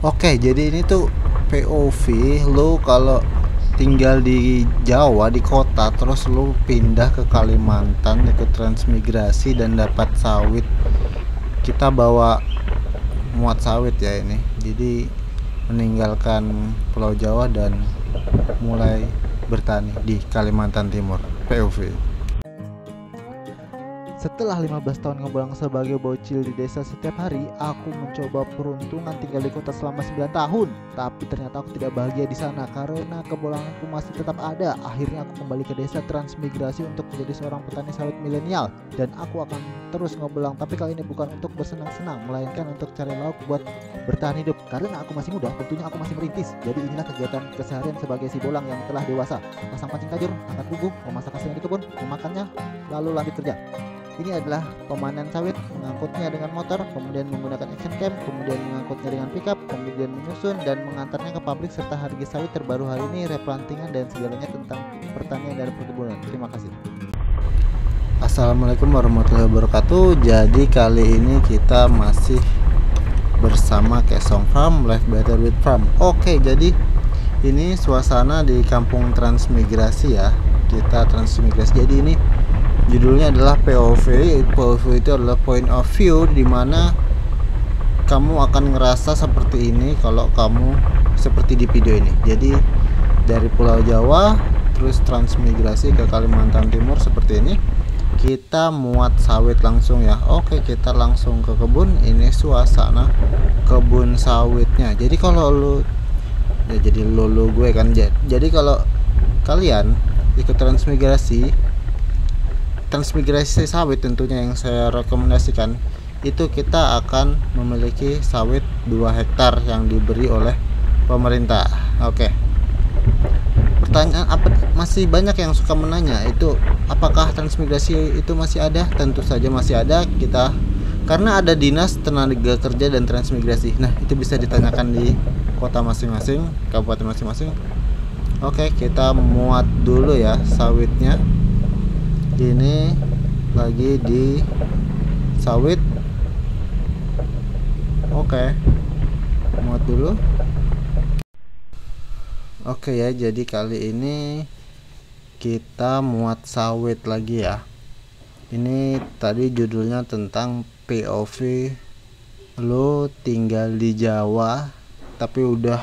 Oke, jadi ini tuh POV lu kalau tinggal di Jawa di kota terus lu pindah ke Kalimantan ikut transmigrasi dan dapat sawit. Kita bawa muat sawit ya ini. Jadi meninggalkan Pulau Jawa dan mulai bertani di Kalimantan Timur. POV. Setelah 15 tahun ngebelang sebagai bocil di desa setiap hari, aku mencoba peruntungan tinggal di kota selama 9 tahun. Tapi ternyata aku tidak bahagia di sana karena kebolanganku masih tetap ada. Akhirnya aku kembali ke desa transmigrasi untuk menjadi seorang petani sawit milenial. Dan aku akan terus ngebelang, tapi kali ini bukan untuk bersenang-senang, melainkan untuk cari lauk buat bertahan hidup. Karena aku masih muda, tentunya aku masih merintis. Jadi inilah kegiatan keseharian sebagai si bolang yang telah dewasa. Pasang pancing tajur, angkat bubuh, memasak hasilnya di kebun, memakannya, lalu lanjut kerja. Ini adalah pemanen sawit, mengangkutnya dengan motor, kemudian menggunakan action cam, kemudian mengangkutnya dengan pickup, kemudian menyusun dan mengantarnya ke pabrik, serta harga sawit terbaru hari ini, replantingan dan segalanya tentang pertanian dan perkebunan. Terima kasih. Assalamualaikum warahmatullahi wabarakatuh. Jadi kali ini kita masih bersama Kesong Farm, Life Better with Farm. Oke, jadi ini suasana di kampung transmigrasi ya. Kita transmigrasi. Jadi ini judulnya adalah POV. POV itu adalah point of view, dimana kamu akan ngerasa seperti ini kalau kamu seperti di video ini. Jadi dari Pulau Jawa terus transmigrasi ke Kalimantan Timur seperti ini. Kita muat sawit langsung ya. Oke, kita langsung ke kebun. Ini suasana kebun sawitnya. Jadi kalau lu ya, jadi lu gue kan, jadi kalau kalian ikut transmigrasi sawit, tentunya yang saya rekomendasikan itu kita akan memiliki sawit 2 hektar yang diberi oleh pemerintah. Oke. Pertanyaan apa, masih banyak yang suka menanya itu, apakah transmigrasi itu masih ada? Tentu saja masih ada, kita karena ada Dinas Tenaga Kerja dan Transmigrasi. Nah, itu bisa ditanyakan di kota masing-masing, kabupaten masing-masing. Oke, kita muat dulu ya sawitnya. Ini lagi di sawit. Oke, muat dulu. Oke ya, jadi kali ini kita muat sawit lagi ya. Ini tadi judulnya tentang POV lo tinggal di Jawa tapi udah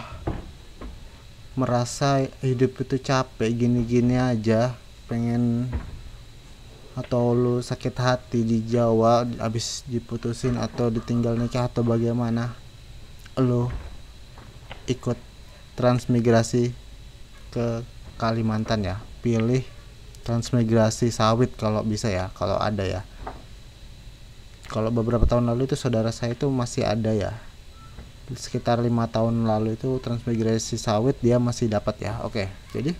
merasa hidup itu capek gini-gini aja, pengen, atau lu sakit hati di Jawa habis diputusin atau ditinggal nikah atau bagaimana, lu ikut transmigrasi ke Kalimantan ya. Pilih transmigrasi sawit kalau bisa ya, kalau ada ya. Kalau beberapa tahun lalu itu saudara saya itu masih ada ya, sekitar 5 tahun lalu itu transmigrasi sawit dia masih dapat ya. Oke, jadi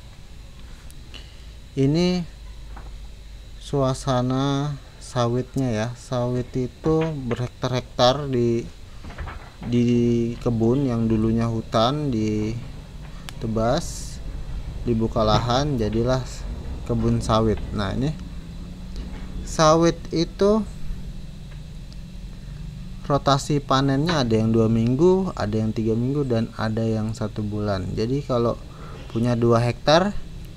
ini suasana sawitnya ya. Sawit itu berhektar-hektar di kebun yang dulunya hutan, ditebas, dibuka lahan, jadilah kebun sawit. Nah, ini sawit itu rotasi panennya ada yang 2 minggu, ada yang 3 minggu, dan ada yang 1 bulan. Jadi kalau punya 2 hektar,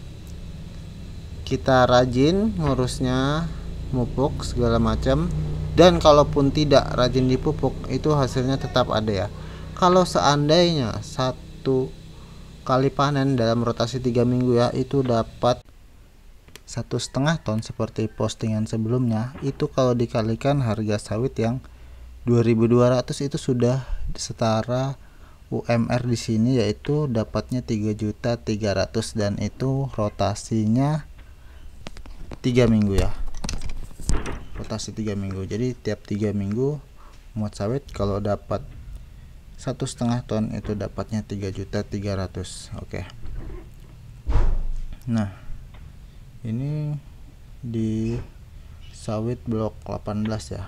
kita rajin ngurusnya, mupuk segala macam, dan kalaupun tidak rajin dipupuk itu hasilnya tetap ada ya. Kalau seandainya 1 kali panen dalam rotasi 3 minggu ya, itu dapat 1,5 ton seperti postingan sebelumnya. Itu kalau dikalikan harga sawit yang 2.200 itu sudah setara UMR di sini, yaitu dapatnya 3.300.000, dan itu rotasinya 3 minggu ya. Rotasi 3 minggu. Jadi tiap 3 minggu muat sawit kalau dapat 1,5 ton itu dapatnya 3.300.000. Oke. Nah, ini di sawit blok 18 ya.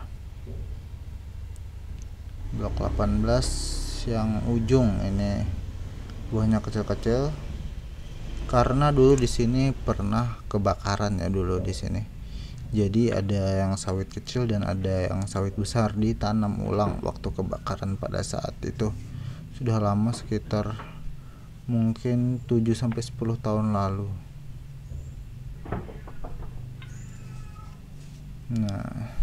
Blok 18 yang ujung ini buahnya kecil-kecil. Karena dulu di sini pernah kebakaran ya dulu di sini. Jadi ada yang sawit kecil dan ada yang sawit besar ditanam ulang waktu kebakaran pada saat itu. sudah lama, sekitar mungkin 7-10 tahun lalu. Nah,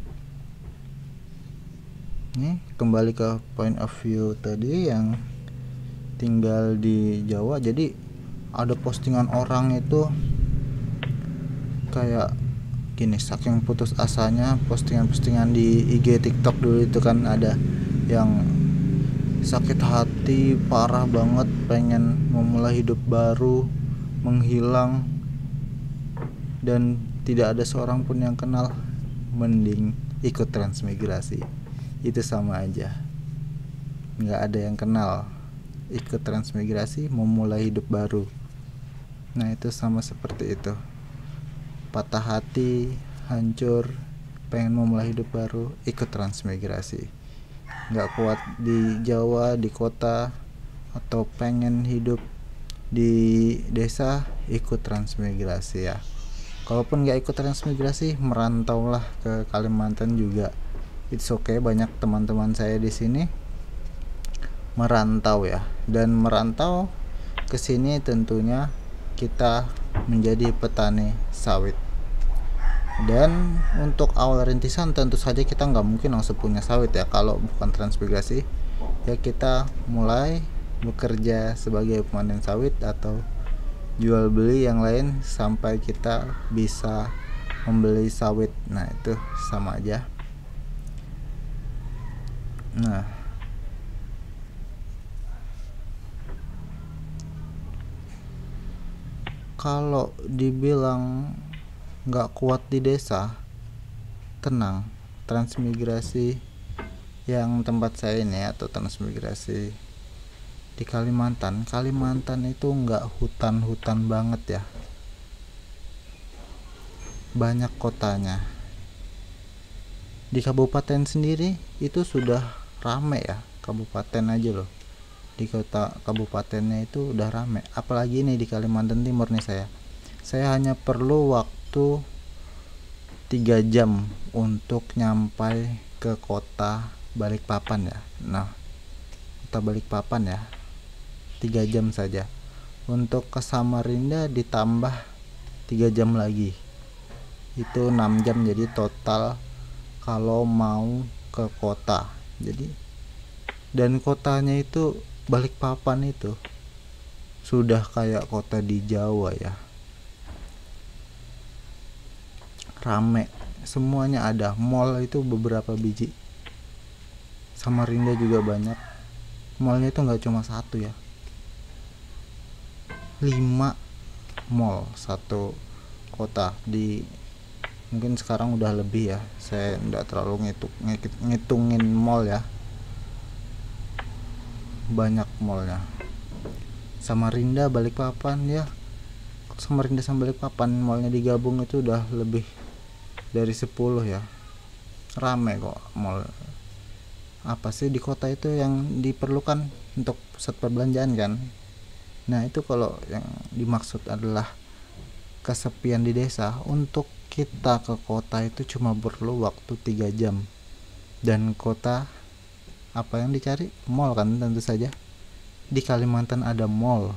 ini kembali ke point of view tadi yang tinggal di Jawa. Jadi ada postingan orang itu kayak gini, saking putus asanya, postingan-postingan di IG, TikTok dulu itu kan ada yang sakit hati parah banget, pengen memulai hidup baru, menghilang, dan tidak ada seorang pun yang kenal. Mending ikut transmigrasi. Itu sama aja, nggak ada yang kenal. Ikut transmigrasi, memulai hidup baru. Nah, itu sama seperti itu. Patah hati, hancur, pengen memulai hidup baru, ikut transmigrasi. Nggak kuat di Jawa, di kota, atau pengen hidup di desa, ikut transmigrasi ya. Kalaupun nggak ikut transmigrasi, merantaulah ke Kalimantan juga. It's okay, banyak teman-teman saya di sini merantau ya. Dan merantau ke sini tentunya kita menjadi petani sawit. Dan untuk awal rintisan tentu saja kita nggak mungkin langsung punya sawit ya kalau bukan transmigrasi. Ya kita mulai bekerja sebagai pemanen sawit atau jual beli yang lain sampai kita bisa membeli sawit. Nah, itu sama aja. Nah, kalau dibilang nggak kuat di desa, tenang. Transmigrasi yang tempat saya ini atau transmigrasi di Kalimantan itu nggak hutan-hutan banget ya, banyak kotanya. Di kabupaten sendiri itu sudah rame ya, kabupaten aja loh, di kota kabupatennya itu udah rame. Apalagi nih di Kalimantan Timur nih, saya hanya perlu waktu 3 jam untuk nyampai ke kota Balikpapan ya. Nah, kota Balikpapan ya, 3 jam saja. Untuk ke Samarinda ditambah 3 jam lagi, itu 6 jam. Jadi total kalau mau ke kota, jadi, dan kotanya itu Balikpapan itu sudah kayak kota di Jawa ya, rame, semuanya ada. Mall itu beberapa biji. Samarinda juga banyak. Mallnya itu nggak cuma satu ya, 5 mall satu kota. Di mungkin sekarang udah lebih ya, saya nggak terlalu ngitungin mall ya, banyak mallnya. Samarinda, Balikpapan ya, Samarinda sama Balikpapan mallnya digabung itu udah lebih dari 10 ya. Rame kok mall. Apa sih di kota itu yang diperlukan untuk pusat perbelanjaan kan? Nah, itu kalau yang dimaksud adalah kesepian di desa. Untuk kita ke kota itu cuma perlu waktu 3 jam. Dan kota apa yang dicari? Mall kan, tentu saja. Di Kalimantan ada mall.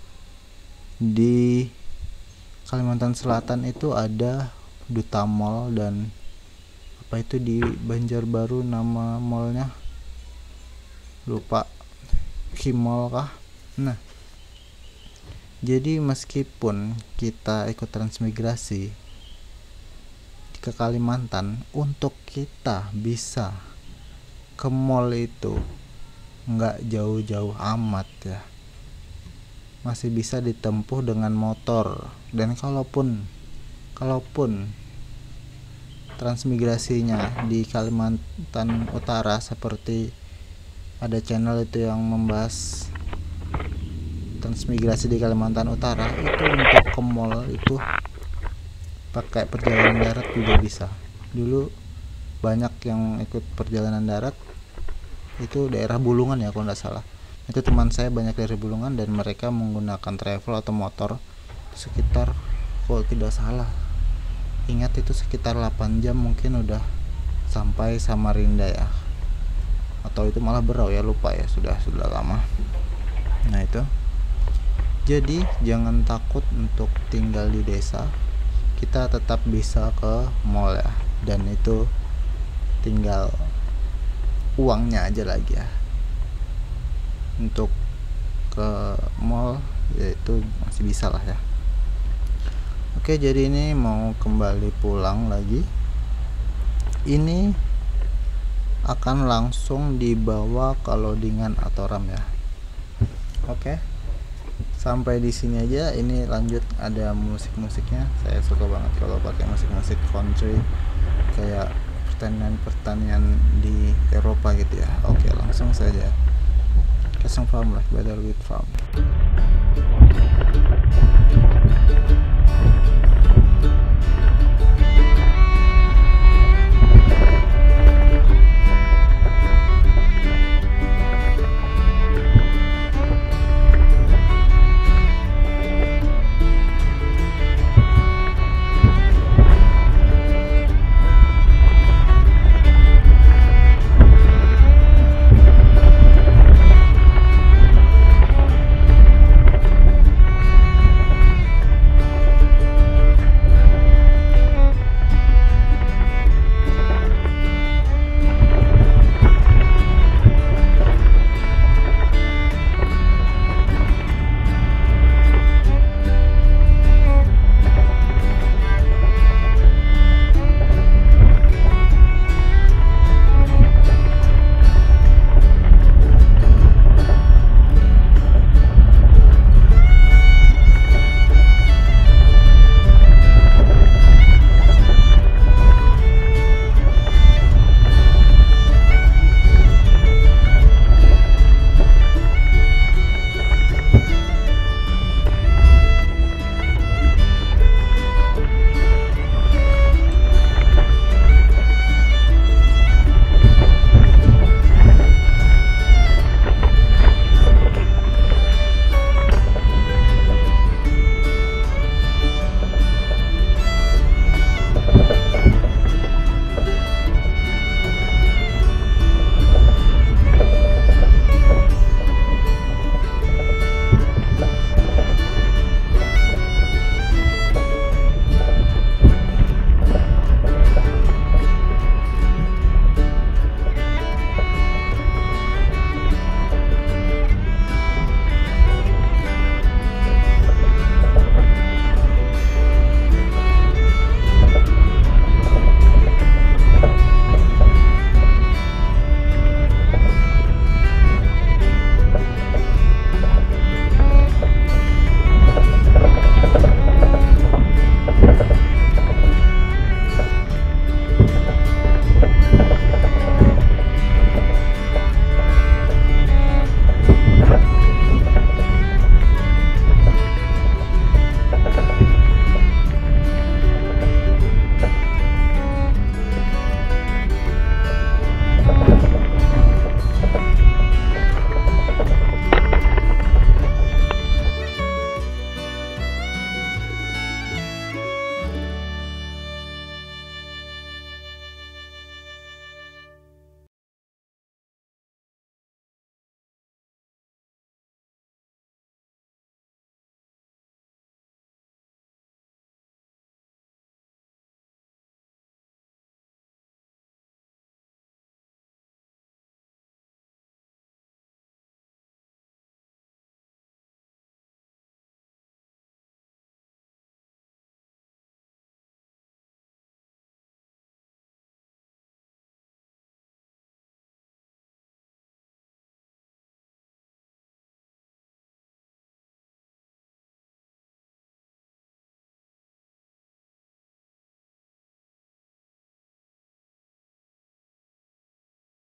Di Kalimantan Selatan itu ada Duta Mall, dan apa itu di Banjarbaru nama mallnya lupa, Kimall kah. Nah, jadi meskipun kita ikut transmigrasi ke Kalimantan, untuk kita bisa ke mall itu nggak jauh-jauh amat ya, masih bisa ditempuh dengan motor. Dan kalaupun transmigrasinya di Kalimantan Utara, seperti ada channel itu yang membahas transmigrasi di Kalimantan Utara, itu untuk ke mall itu pakai perjalanan darat juga bisa. Dulu banyak yang ikut perjalanan darat, itu daerah Bulungan ya kalau nggak salah. Itu teman saya banyak dari Bulungan, dan mereka menggunakan travel atau motor sekitar, kalau tidak salah ingat itu sekitar 8 jam mungkin udah sampai Samarinda ya. atau itu malah Berau ya, lupa ya, sudah lama. Nah itu, jadi jangan takut untuk tinggal di desa, kita tetap bisa ke mall ya, dan itu tinggal uangnya aja lagi ya. Untuk ke mall yaitu masih bisa lah ya. Oke, jadi ini mau kembali pulang lagi, ini akan langsung dibawa ke loadingan atau RAM ya. Oke, sampai di sini aja. Ini lanjut, ada musik-musiknya, saya suka banget kalau pakai musik-musik country kayak pertanian di Eropa gitu ya. Oke, langsung saja. Kesong Farm Life Better with Farm.